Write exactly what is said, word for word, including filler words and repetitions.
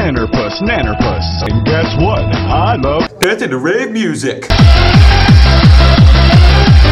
Nannerpuss, nannerpuss. And guess what? I love dancing to rave music.